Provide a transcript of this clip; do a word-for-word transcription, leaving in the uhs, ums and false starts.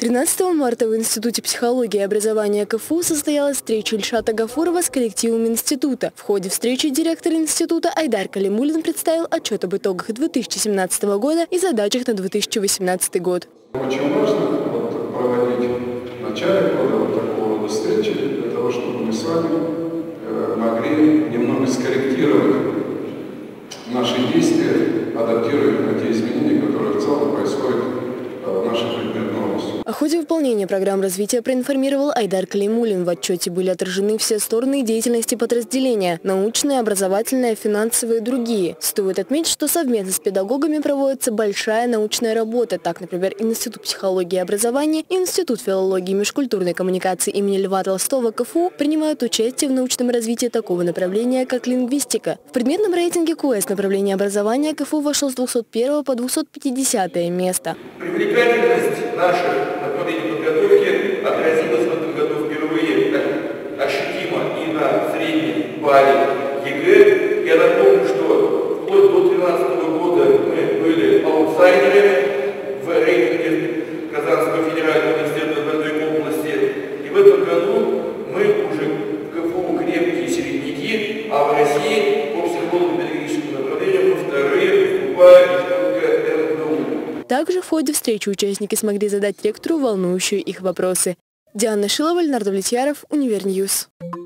тринадцатого марта в Институте психологии и образования КФУ состоялась встреча Ильшата Гафурова с коллективом института. В ходе встречи директор института Айдар Калимуллин представил отчет об итогах две тысячи семнадцатого года и задачах на две тысячи восемнадцатый год. Очень важно вот, проводить в начале года вот такого рода встречи, для того, чтобы мы с вами э, могли немного скорректировать наши действия, адаптируя на те изменения, которые в целом происходят в нашей предметной области. О ходе выполнения программ развития проинформировал Айдар Калимуллин. В отчете были отражены все стороны деятельности подразделения – научная, образовательная, финансовая и другие. Стоит отметить, что совместно с педагогами проводится большая научная работа. Так, например, Институт психологии и образования и Институт филологии и межкультурной коммуникации имени Льва Толстого КФУ принимают участие в научном развитии такого направления, как лингвистика. В предметном рейтинге КУЭС направление образования КФУ вошло с двухсот первого по двухсот пятидесятое место. Привлекательность наших направлений подготовки отразилась в этом году впервые так ощутимо и на среднем балле ЕГЭ. Я напомню, что вплоть до две тысячи тринадцатого года мы были аутсайдерами в рейтинге Казанского федерального университета в этой области. И в этом году мы уже в КФУ крепкие середняки, а в России по психолого-педагогическому направлению мы вторые выступаем только эр эн гэ у. Также в ходе встречи участники смогли задать ректору волнующие их вопросы. Диана Шилова, Леонард Влетьяров, Универньюз.